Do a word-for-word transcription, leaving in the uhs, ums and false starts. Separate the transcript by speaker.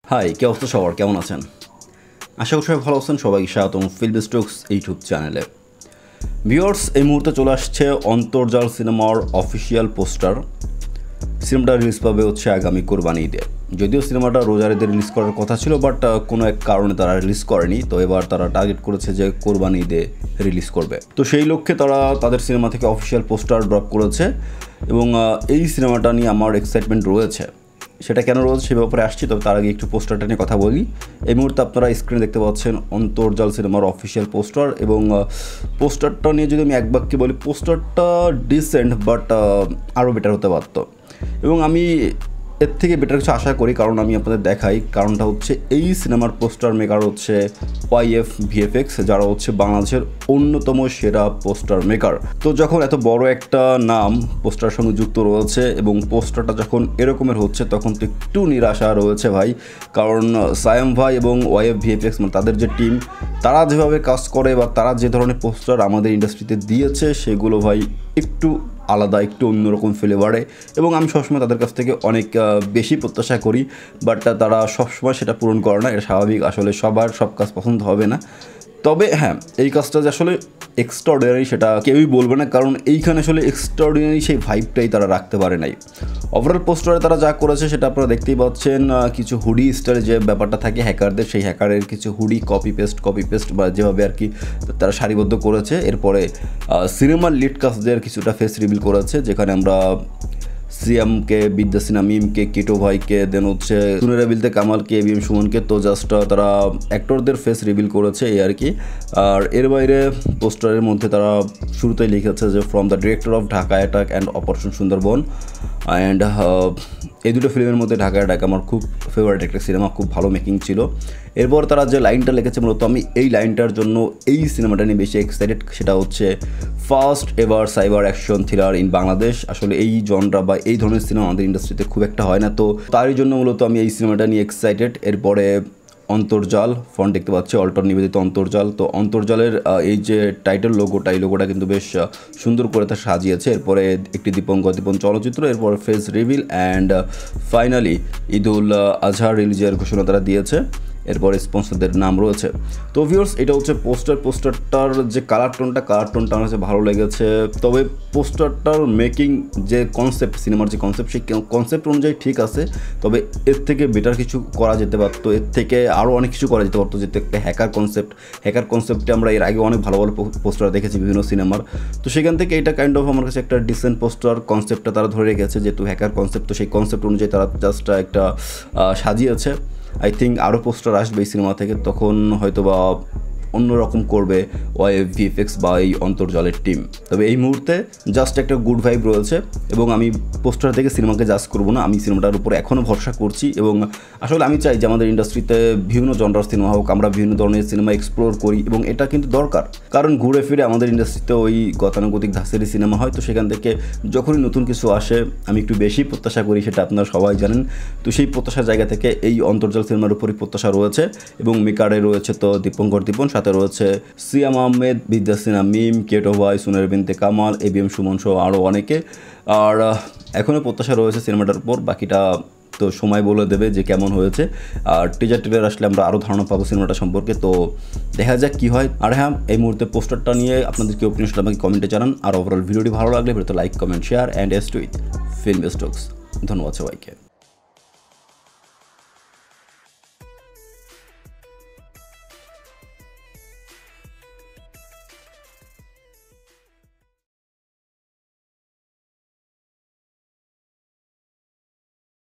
Speaker 1: High, কি অবস্থা সবার? কেমন আছেন? আশা করি সবাই ভালো আছেন। সবাইকে স্বাগতম ফিল্মি স্টক্স ইউটিউব চ্যানেলে। ভিউয়ার্স, এই মুহূর্তে চলে আসছে অন্তর্জাল সিনেমার অফিসিয়াল পোস্টার। সিনেমাটা রিলিজ পাবে হচ্ছে আগামী কোরবানি ঈদে। যদিও সিনেমাটা রোজার ঈদে রিলিজ করার কথা ছিল, বাট কোনো এক কারণে তারা রিলিজ করেনি। তো এবার তারা টার্গেট করেছে যে কোরবানি ঈদে রিলিজ করবে। তো সেই লক্ষ্যে তারা তাদের সিনেমা থেকে অফিসিয়াল পোস্টার ড্রপ করেছে এবং এই সিনেমাটা নিয়ে আমার এক্সাইটমেন্ট রয়েছে। সেটা কেন রয়েছে সে ব্যাপারে আসছি, তবে তার আগে একটু পোস্টারটা নিয়ে কথা বলি। এই মুহূর্তে আপনারা স্ক্রিনে দেখতে পাচ্ছেন অন্তর্জাল সিনেমার অফিসিয়াল পোস্টার এবং পোস্টারটা নিয়ে যদি আমি এক বাক্যে বলি, পোস্টারটা ডিসেন্ট বাট আরও বেটার হতে পারত এবং আমি এর থেকে বেটার কিছু আশা করি। কারণ আমি আপনাদের দেখাই, কারণটা হচ্ছে এই সিনেমার পোস্টার মেকার হচ্ছে ওয়াইএফ ভিএফএক্স, যারা হচ্ছে বাংলাদেশের অন্যতম সেরা পোস্টার মেকার। তো যখন এত বড় একটা নাম পোস্টার সঙ্গে যুক্ত রয়েছে এবং পোস্টারটা যখন এরকমের হচ্ছে, তখন তো একটু নিরাশা রয়েছে ভাই। কারণ সায়াম ভাই এবং ওয়াইএফ ভিএফএক্স মানে তাদের যে টিম, তারা যেভাবে কাজ করে বা তারা যে ধরনের পোস্টার আমাদের ইন্ডাস্ট্রিতে দিয়েছে, সেগুলো ভাই একটু আলাদা, একটু অন্যরকম ফ্লেভারে এবং আমি সবসময় তাদের কাছ থেকে অনেক বেশি প্রত্যাশা করি। বাট তারা সবসময় সেটা পূরণ করে না, এটা স্বাভাবিক। আসলে সবার সব কাজ পছন্দ হবে না। তবে হ্যাঁ, এই কাজটা যে আসলে এক্সট্রাঅর্ডিনারি সেটা কেউই বলবে না, কারণ এইখানে আসলে এক্সট্রাঅর্ডিনারি সেই ভাইবটাই তারা রাখতে পারে নাই। ওভারঅল পোস্টারে তারা যা করেছে সেটা আপনারা দেখতেই পাচ্ছেন। কিছু হুডি স্টাইলে যে ব্যাপারটা থাকে হ্যাকারদের, সেই হ্যাকারের কিছু hoodie copy paste copy paste বা যেভাবে আর কি তারা সারিবদ্ধ করেছে। এরপরে সিনেমার লিড কাস্টদের কিছুটা ফেস রিভিল করেছে, যেখানে আমরা সিএমকে, বিদ্যাসিনা মিমকে, কিটো ভাইকে, দেন হচ্ছে সুনেরা বিলতে কামালকে, এবিএম সুমনকে, তো জাস্ট তারা অ্যাক্টরদের ফেস রিভিল করেছে এই আর কি। আর এর বাইরে পোস্টারের মধ্যে তারা শুরুতেই লিখেছে যে from the director of Dhaka attack and operation Sundarban. And এই দুটো ফিল্মের মধ্যে ঢাকা অ্যাটাক আমার খুব ফেভারিট একটা সিনেমা, খুব ভালো মেকিং ছিল। এরপর তারা যে লাইনটা লিখেছে, মূলত আমি এই লাইনটার জন্য এই সিনেমাটা নিয়ে বেশি এক্সাইটেড। সেটা হচ্ছে first ever cyber action thriller in Bangladesh. আসলে এই জনরা বা এই ধরনের সিনেমা আমাদের ইন্ডাস্ট্রিতে খুব একটা হয় না, তো তারই জন্য মূলত আমি এই সিনেমাটা নিয়ে এক্সাইটেড। এরপরে অন্তর্জাল ফন্ট দেখতে পাচ্ছি, অল্টর নিবেদিত অন্তর্জাল। তো অন্তর্জালের এই যে টাইটেল লোগোটা, এই লোগোটা কিন্তু বেশ সুন্দর করে তা সাজিয়েছে। এরপরে একটি দীপঙ্কর দীপন চলচ্চিত্র, এরপর face reveal and finally Eidul Azha রিলিজের ঘোষণা তারা দিয়েছে। এরপরে স্পন্সরদের নাম রয়েছে। তো ভিউয়ার্স, এটা হচ্ছে পোস্টার। পোস্টারটার যে কালার টোনটা কালার টোনটা আমার কাছে ভালো লেগেছে। তবে পোস্টারটার মেকিং যে কনসেপ্ট, সিনেমার যে কনসেপ্ট, সেই কনসেপ্ট অনুযায়ী ঠিক আছে। তবে এর থেকে বেটার কিছু করা যেতে পারতো, এর থেকে আরও অনেক কিছু করা যেতে পারতো। যেতে একটা হ্যাকার কনসেপ্ট, হ্যাকার কনসেপ্টে আমরা এর আগে অনেক ভালো ভালো পোস্টার দেখেছি বিভিন্ন সিনেমার। তো সেখান থেকে এটা কাইন্ড অফ আমার কাছে একটা ডিসেন্ট পোস্টার। কনসেপ্টটা তারা ধরে রেখেছে, যেহেতু হ্যাকার কনসেপ্ট, তো সেই কনসেপ্ট অনুযায়ী তারা জাস্ট একটা সাজিয়েছে। আই থিঙ্ক আরও পোস্টার আসবে এই সিনেমা থেকে, তখন হয়তো বা অন্যরকম করবে ওয়াইএফ ভিএফএক্স বা এই অন্তর্জালের টিম। তবে এই মুহূর্তে জাস্ট একটা গুড ভাইব রয়েছে এবং আমি পোস্টার থেকে সিনেমাকে জাজ করবো না, আমি সিনেমাটার উপর এখনও ভরসা করছি। এবং আসলে আমি চাই যে আমাদের ইন্ডাস্ট্রিতে বিভিন্ন জনরার সিনেমা হোক, আমরা বিভিন্ন ধরনের সিনেমা এক্সপ্লোর করি এবং এটা কিন্তু দরকার। কারণ ঘুরে ফিরে আমাদের ইন্ডাস্ট্রিতে ওই গতানুগতিক ধাঁচেরই সিনেমা হয়। তো সেখান থেকে যখনই নতুন কিছু আসে আমি একটু বেশি প্রত্যাশা করি, সেটা আপনারা সবাই জানেন। তো সেই প্রত্যাশার জায়গা থেকে এই অন্তর্জাল সিনেমার উপরই প্রত্যাশা রয়েছে এবং মেকারে রয়েছে তো দীপঙ্কর দীপন, সাথে রয়েছে সিয়াম আহমেদ, বিদ্যাসিনা মিম, কেটো ভাই, সুনেরা বিনতে কামাল, এবিএম সুমন সহ আরও অনেকে। আর এখনও প্রত্যাশা রয়েছে সিনেমাটার উপর, বাকিটা তো সময় বলে দেবে যে কেমন হয়েছে। আর টিজার টিজার আসলে আমরা আরও ধারণা পাবো সিনেমাটা সম্পর্কে, তো দেখা যাক কী হয়। আর হ্যাঁ, এই মুহূর্তে পোস্টারটা নিয়ে আপনাদের কি অপিনিয়ন সেটা আমাকে কমেন্টে জানান। আর ওভারঅল ভিডিওটি ভালো লাগলে ভিডিওতে like, comment, share and stay টু উইথ ফিল্মি স্টক্স। ধন্যবাদ সবাইকে।